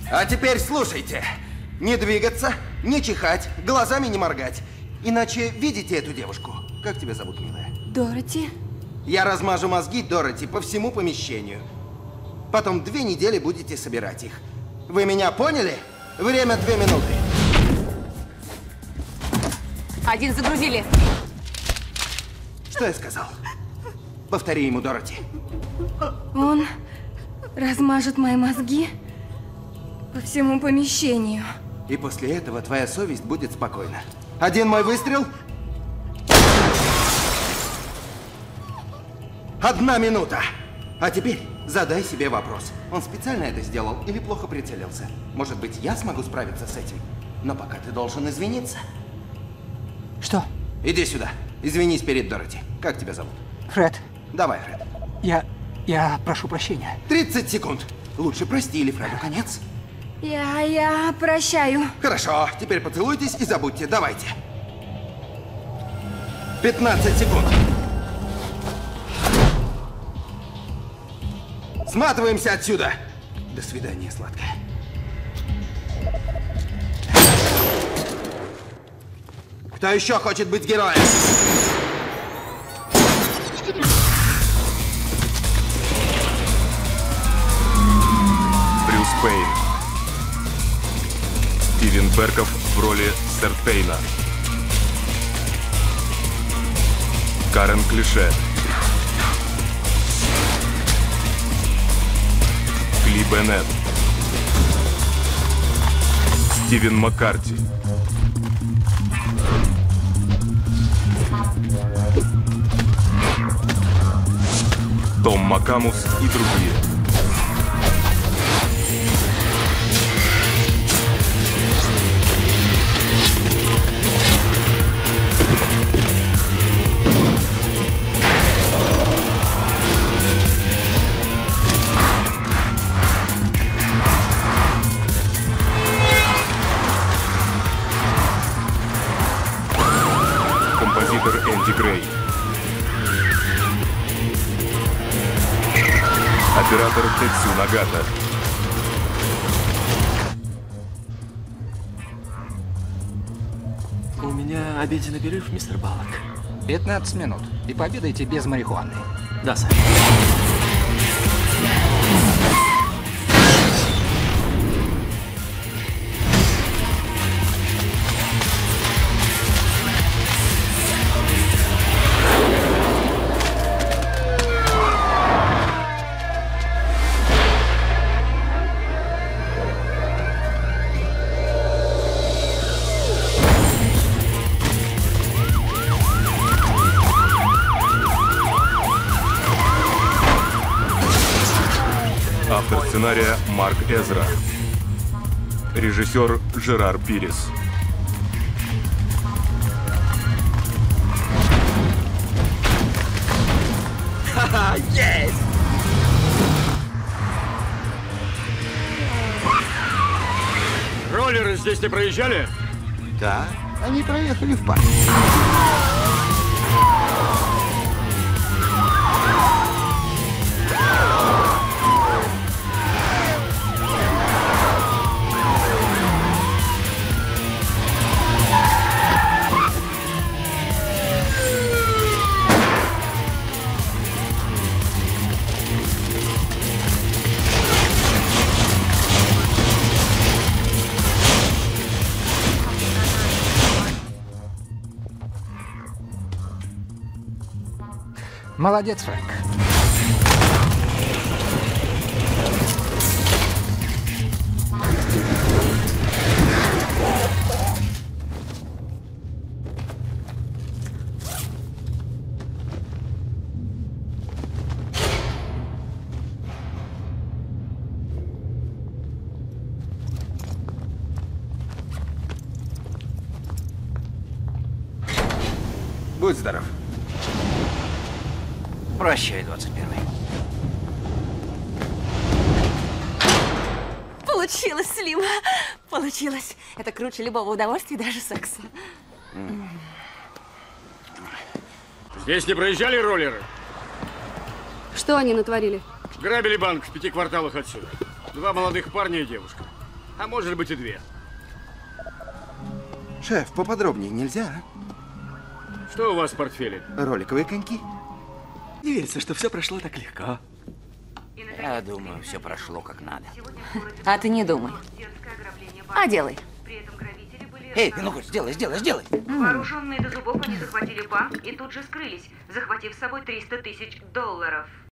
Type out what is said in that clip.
А теперь слушайте. Не двигаться, не чихать, глазами не моргать. Иначе видите эту девушку? Как тебя зовут, милая? Дороти. Я размажу мозги Дороти по всему помещению. Потом 2 недели будете собирать их. Вы меня поняли? Время 2 минуты. 1 загрузили. Что я сказал? Повтори ему, Дороти. Он размажет мои мозги по всему помещению. И после этого твоя совесть будет спокойна. 1 мой выстрел. 1 минута. А теперь задай себе вопрос. Он специально это сделал или плохо прицелился? Может быть, я смогу справиться с этим? Но пока ты должен извиниться. Что? Иди сюда. Извинись перед Дороти. Как тебя зовут? Фред. Давай, Фред. Я прошу прощения. 30 секунд. Лучше прости, или Фреду конец. Я прощаю. Хорошо, теперь поцелуйтесь и забудьте. Давайте. 15 секунд. Сматываемся отсюда. До свидания, сладкая. Кто еще хочет быть героем? Брюс Пейн. Стивен Берков в роли Сэр Пейна. Карен Клише. Кли Беннет. Стивен Маккарти. Том Макамус и другие. Композитор Энди Грей. Оператор Тетсу Нагата. У меня обеденный перерыв, мистер Баллок. 15 минут. И пообедайте без марихуаны. Да, сэр. Автор сценария Марк Эзра. Режиссер Жерар Пирес. Ха-ха, есть! Роллеры здесь не проезжали? Да, они проехали в парк. Молодец, Фрэнк. Будь здоров. Прощай, 21-й. Получилось, Слим. Получилось. Это круче любого удовольствия, даже секса. Здесь не проезжали роллеры? Что они натворили? Грабили банк в 5 кварталах отсюда. 2 молодых парня и девушка. А может быть и 2. Шеф, поподробнее нельзя, Что у вас в портфеле? а? Роликовые коньки. Не верится, что все прошло так легко. Я думаю, все прошло как надо. А ты не думай. А делай. Эй, ну-ка, сделай. Вооруженные до зубов, они захватили банк и тут же скрылись, захватив с собой $300 000.